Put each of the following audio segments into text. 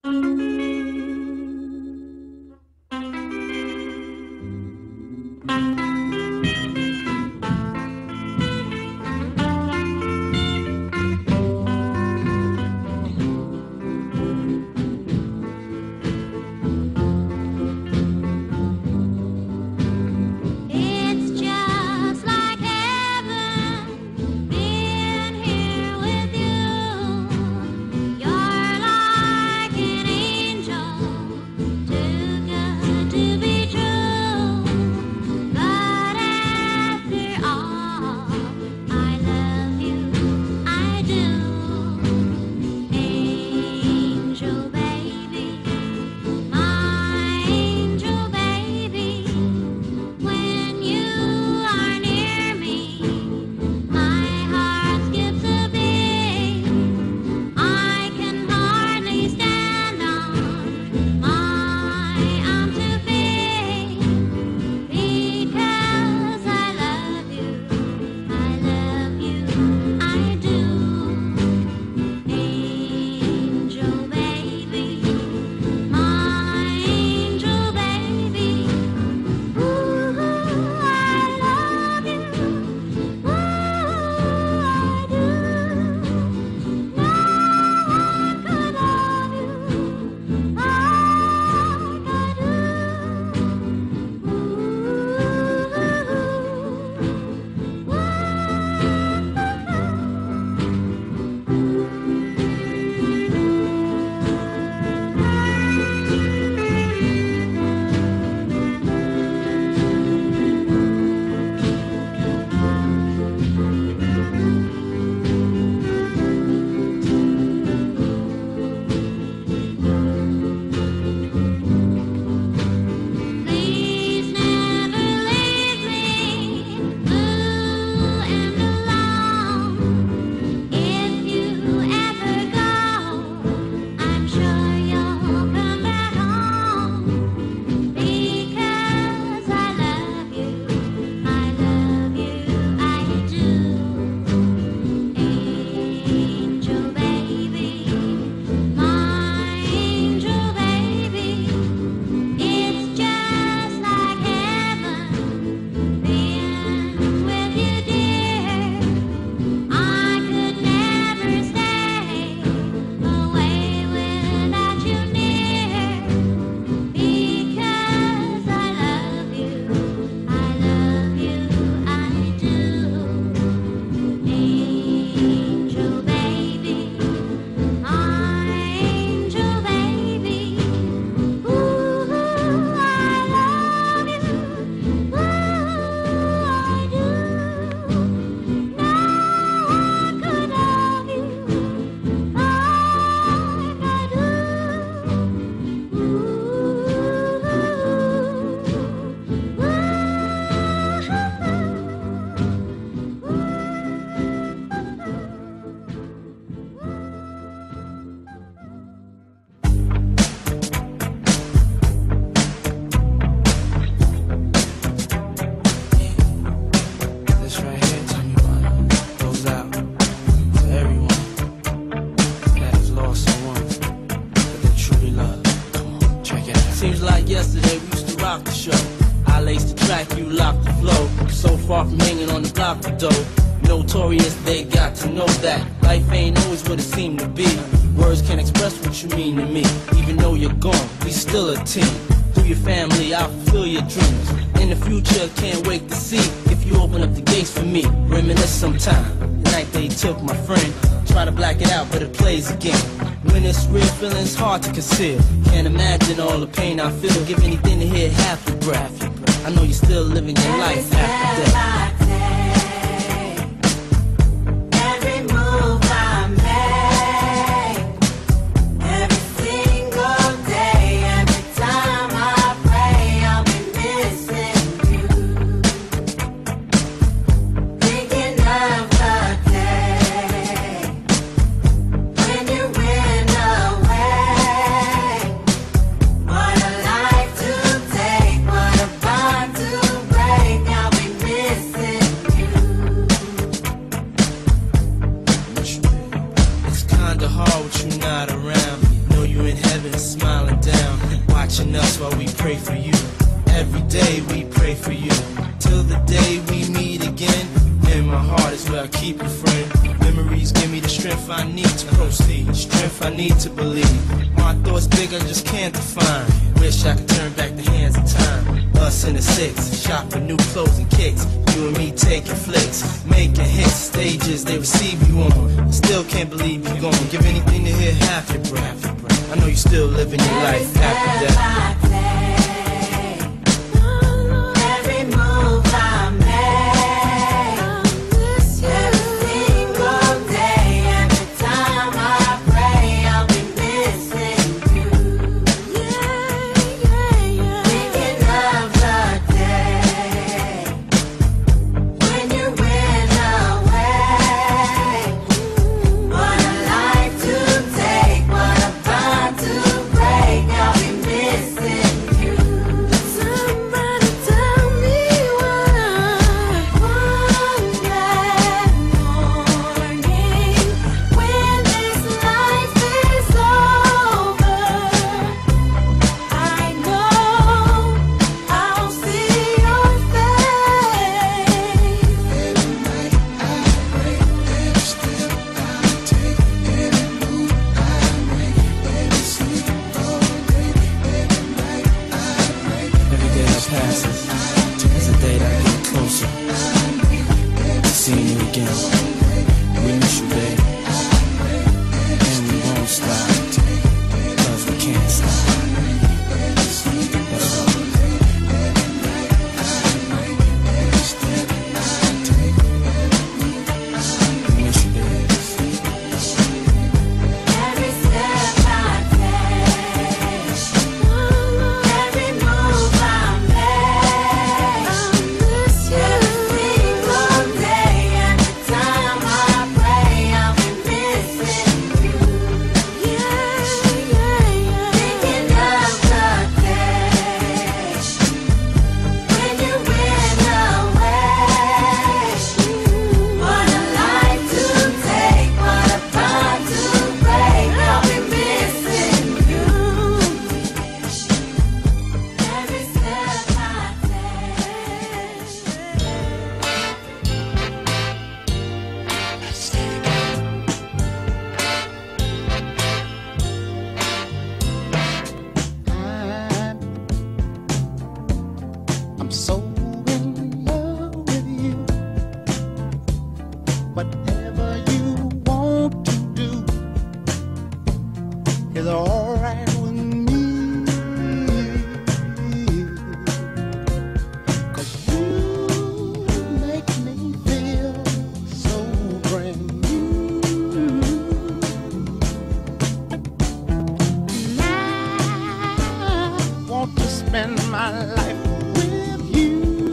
Though notorious, they got to know that life ain't always what it seemed to be. Words can't express what you mean to me. Even though you're gone, we still a team. Through your family, I'll fulfill your dreams. In the future, can't wait to see if you open up the gates for me. Reminisce sometime. The night they took my friend. Try to black it out, but it plays again. When it's real, feeling's hard to conceal. Can't imagine all the pain I feel. Give anything to hear half your breath. I know you're still living your life after death. Missing heaven smiling down, watching us while we pray for you. Every day we pray for you, till the day we meet again. In my heart is where I keep you, friend. Memories give me the strength I need to proceed, strength I need to believe. My thoughts big, I just can't define. Wish I could turn back the hands of time. Us in the six, shopping new clothes and kicks. You and me taking flicks, making hits, stages they receive you on. Still can't believe you gone. Give anything to hear half your breath. I know you still living your life after death. As the day that I get closer to seeing you again. We miss you, babe, and we won't stop, 'cause we can't stop. That's all. We miss you, babe. Every step I take, every move I make, every single day, every time I pray, I'll be missing you. Thinking of the day when you went away. What a life to take, what a bond to break. I'll be missing you. Every step I I'm so in love with you. Whatever you want to do is alright with me. 'Cause you make me feel so brand new. I want to spend my life with you.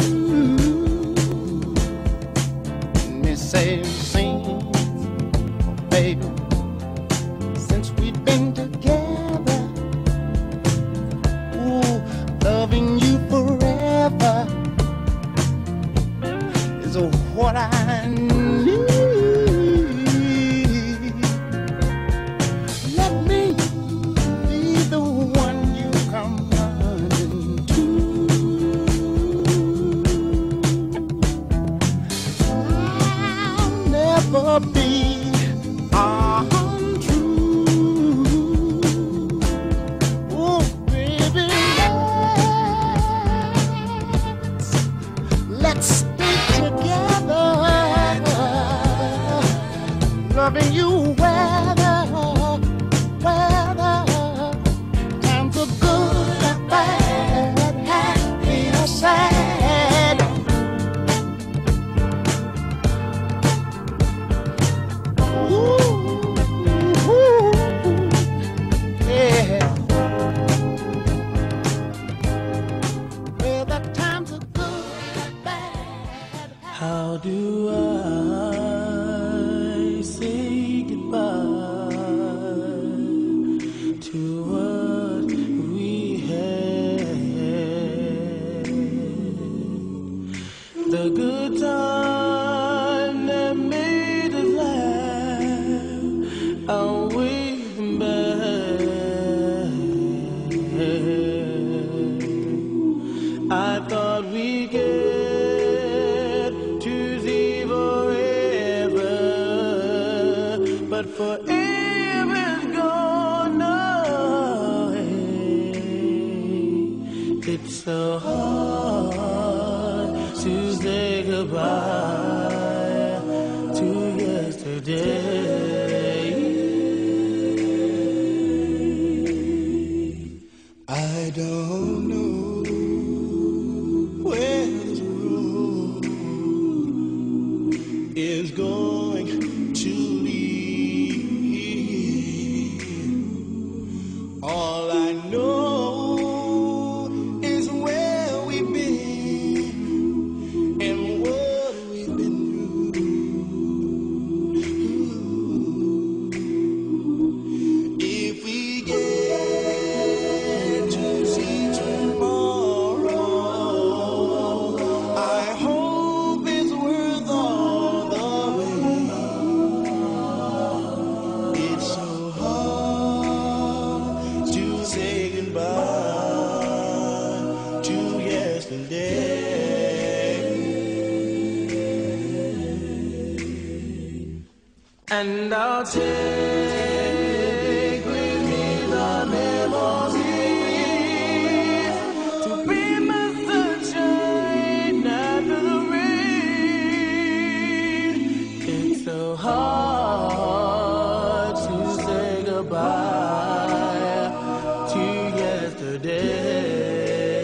Me say sing, baby, since we've been together. Ooh, loving you forever is what I need. Let me be the one you come running to. It's so hard to say goodbye to yesterday. I don't know where this road is going to lead. All I know is where we've been and what we've been through. If we get to see tomorrow, I hope it's worth all the wait. It's so hard to say goodbye to yesterday. And I'll take with me the memories to be my sunshine after the rain. It's so hard to say goodbye to yesterday.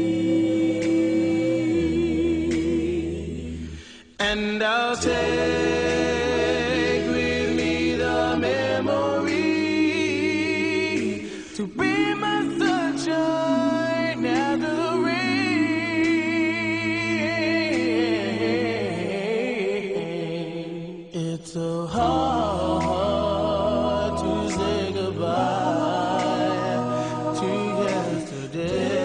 And I'll take with me the memory to be my sunshine after the rain. It's so hard to say goodbye to yesterday.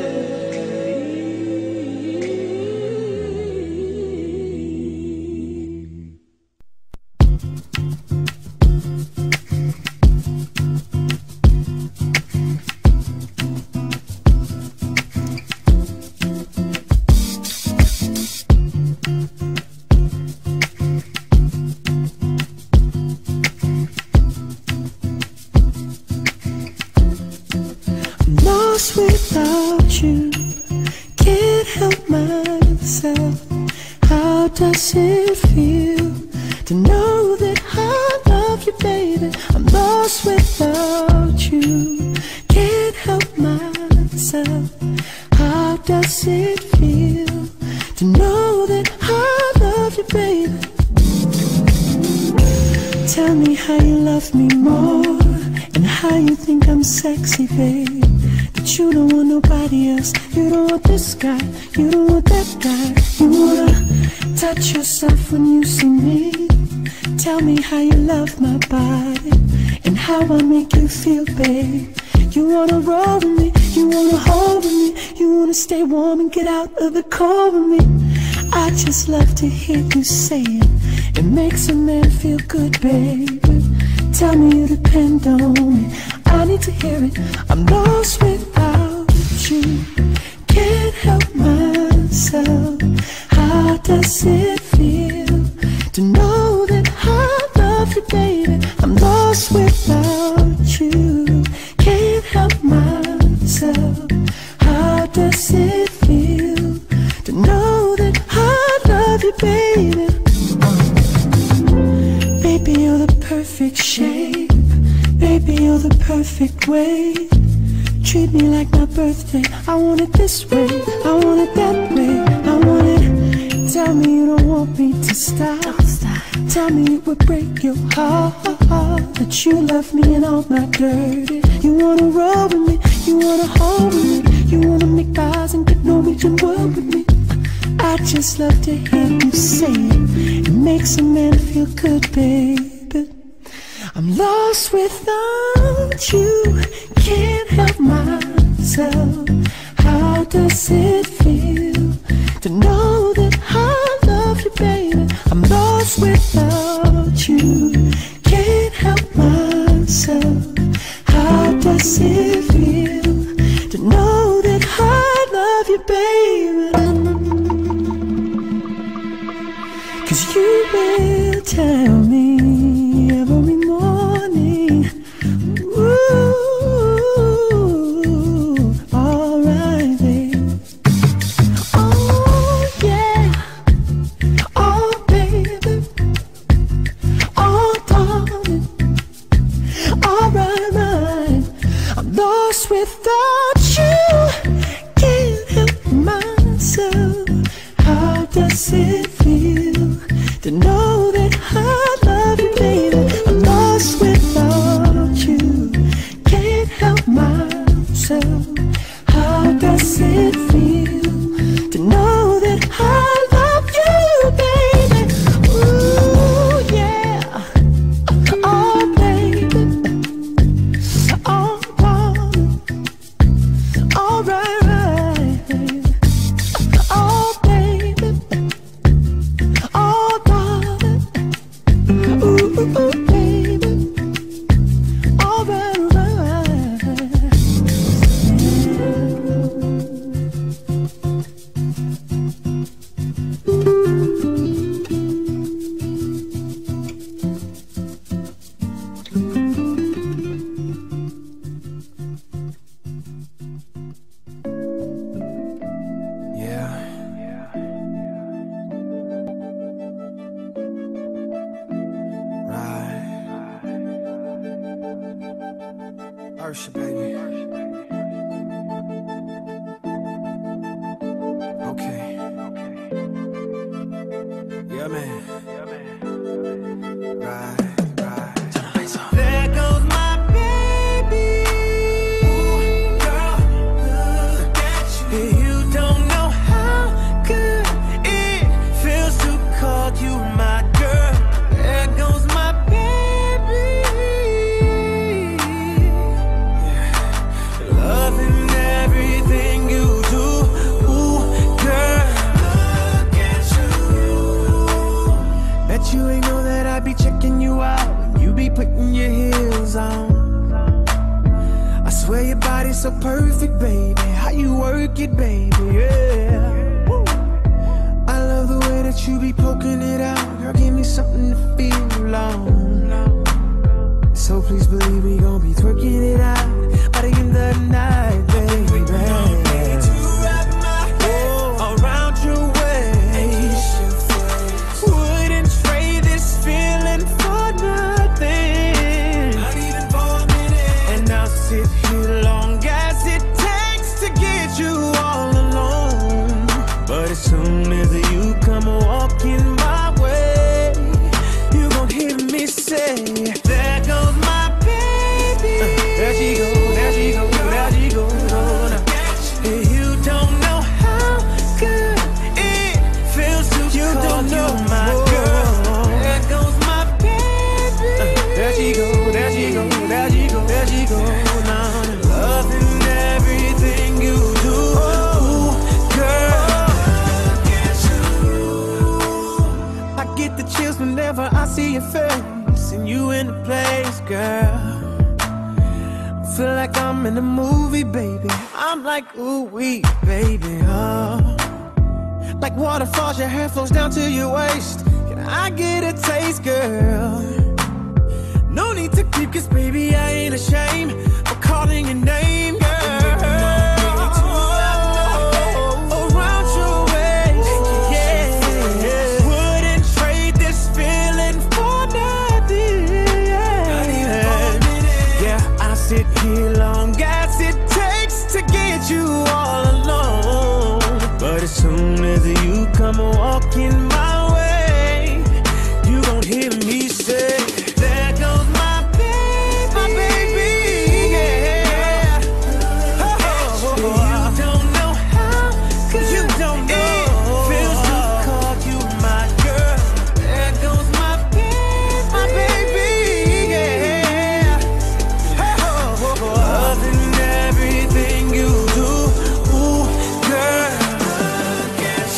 Lost without you, can't help myself. How does it feel to know that I love you, baby? I'm lost without you, can't help myself. How does it feel to know that I love you, baby? Tell me how you love me more and how you think I'm sexy, babe. That you don't want nobody else. You don't want this guy, you don't want that guy. You wanna touch yourself when you see me. Tell me how you love my body and how I make you feel, babe. You wanna roll with me, you wanna hold with me, you wanna stay warm and get out of the cold with me. I just love to hear you say it. It makes a man feel good, baby. Tell me you depend on me, I need to hear it. I'm lost without you, can't help myself. How does it feel to know that I love you, baby? I'm lost without you, can't help myself. How does it feel to know that I love you, baby? Baby, you're the perfect shape. Baby, you're the perfect way. Treat me like my birthday. I want it this way, I want it that way, I want it. Tell me you don't want me to stop. Tell me it would break your heart that you love me and all my dirty. You wanna roll with me, you wanna hold with me, you wanna make eyes and get Norwegian word with me. I just love to hear you say it. It makes a man feel good, baby. I'm lost without you, can't help myself. How does it feel to know that I love you, baby? I'm lost without you, can't help myself. How does it feel to know that I love you, baby? 'Cause you will tell me every morning, ooh, alright, babe. lost without you. Can't help myself. How does it feel to know that I love you, baby? I'm lost without you. Can't help myself. How does it feel to know that I love you, baby? Ooh, yeah. Oh, baby. Oh, all right, right. Oh, baby. Oh, darling. Ooh, baby. All right, right. Ursha, baby. Okay. Yeah, man. Right. There goes my baby. Ooh, girl, look at you. You don't know how good it feels to call you my girl. There goes my baby. Loving everything you do. Ooh, girl, look at you. Bet you ain't know that I be checking you out when you be putting your heels on. I swear your body's so perfect, baby. How you work it, baby, yeah. Woo. I love the way that you be poking it out. Girl, give me something to feel on. So please believe we gon' be twerking it out by the end of the night, baby. Oh, around your waist. Wouldn't trade this feeling for nothing. Not even for a minute. And I'll sit here long as it takes to get you all alone. But as soon as you come walking my way, you gon' hear me say, there goes my baby. There she go, there she go, there she go. You don't know how good it feels to call you my girl. There goes my baby. There she go, there she go, there she go, there she go. Now loving everything you do. Ooh, girl, I get the chills whenever I see your face and you in the place, girl. Feel like I'm in a movie, baby. I'm like, ooh, wee, baby, oh. Like waterfalls, your hair flows down to your waist. Can I get a taste, girl? No need to keep, cause baby, I ain't ashamed of calling your name, girl. Around your waist, yeah. Wouldn't trade this feeling for nothing. Yeah, I sit here long as it takes to get you all alone. But as soon as you come walking my way, you gon' hear me say, there goes my baby, yeah. Oh, you don't know how good you don't know it feels to call you my girl. There goes my baby, yeah. Oh, loving everything you do. Ooh, girl, look at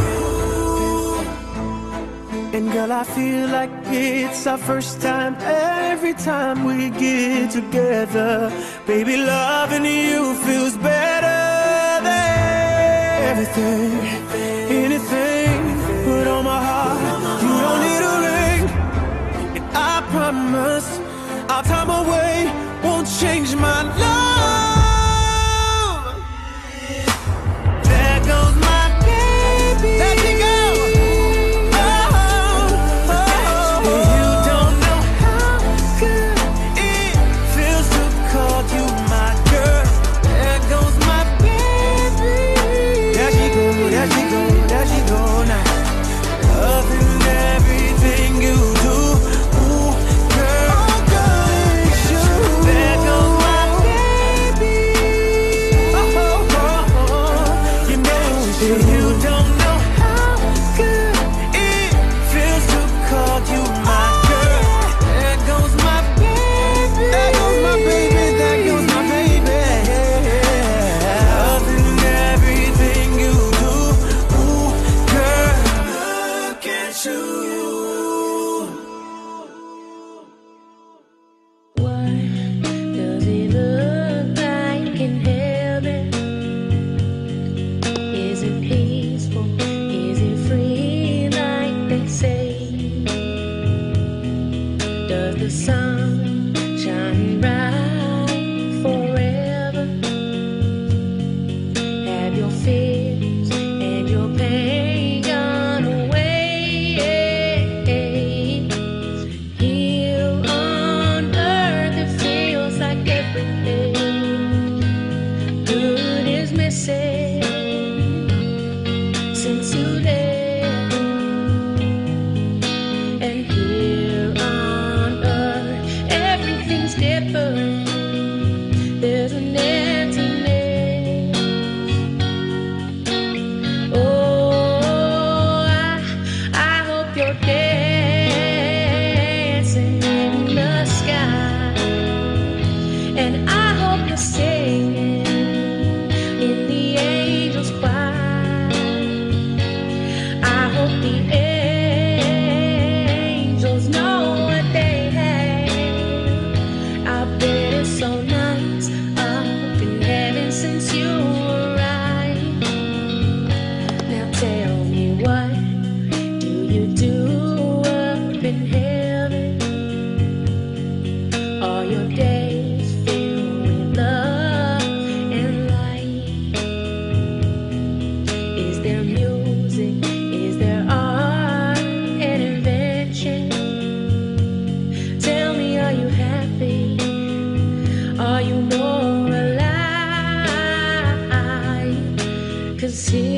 you. And girl, I feel like it's our first time every time we get together. Baby, loving you feels better than everything, anything. Put on my heart, you don't need a ring. And I promise our time away won't change my love. There goes my baby. There she goes. You don't know how good it feels to call you my girl. is here.